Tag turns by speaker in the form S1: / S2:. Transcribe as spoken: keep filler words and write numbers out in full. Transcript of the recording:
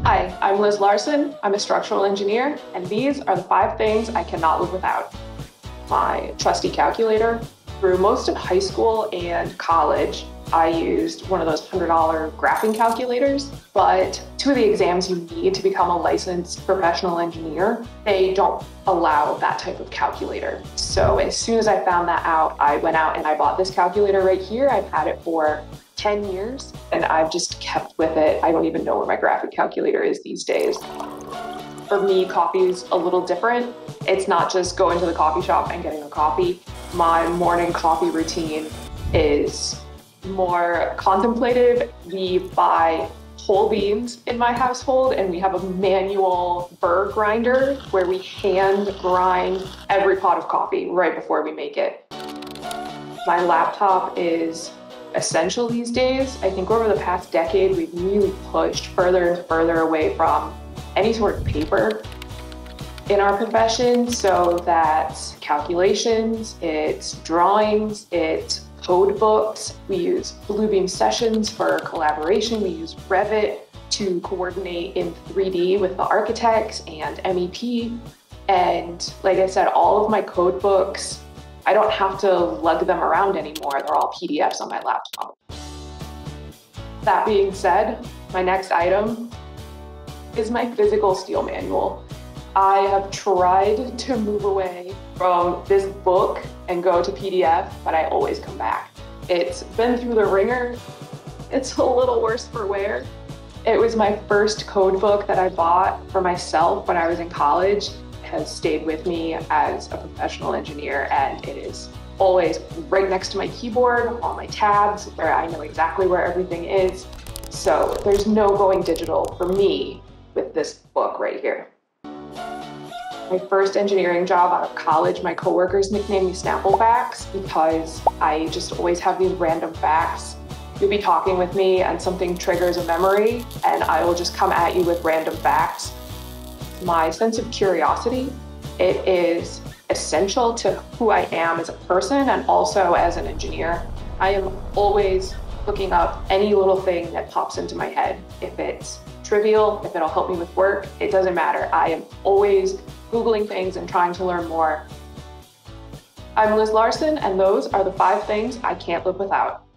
S1: Hi, I'm Liz Larsen. I'm a structural engineer, and these are the five things I cannot live without. My trusty calculator. Through most of high school and college, I used one of those one hundred dollar graphing calculators, but two of the exams you need to become a licensed professional engineer, they don't allow that type of calculator. So as soon as I found that out, I went out and I bought this calculator right here. I've had it for ten years and I've just kept with it. I don't even know where my graphic calculator is these days. For me, coffee is a little different. It's not just going to the coffee shop and getting a coffee. My morning coffee routine is more contemplative. We buy whole beans in my household, and we have a manual burr grinder where we hand grind every pot of coffee right before we make it. My laptop is essential these days. I think over the past decade, we've really pushed further and further away from any sort of paper in our profession, so that's calculations, it's drawings, it's code books. We use Bluebeam sessions for collaboration. We use Revit to coordinate in three D with the architects and M E P. And like I said, all of my code books, I don't have to lug them around anymore. They're all P D Fs on my laptop. That being said, my next item is my physical steel manual. I have tried to move away from this book and go to P D F, but I always come back. It's been through the ringer. It's a little worse for wear. It was my first code book that I bought for myself when I was in college. It has stayed with me as a professional engineer, and it is always right next to my keyboard, on my tabs, where I know exactly where everything is. So there's no going digital for me with this book right here. My first engineering job out of college, my coworkers nicknamed me Snapple-Facts because I just always have these random facts. You'll be talking with me and something triggers a memory and I will just come at you with random facts. My sense of curiosity, it is essential to who I am as a person and also as an engineer. I am always looking up any little thing that pops into my head. If it's trivial, if it'll help me with work, it doesn't matter. I am always Googling things and trying to learn more. I'm Liz Larsen, and those are the five things I can't live without.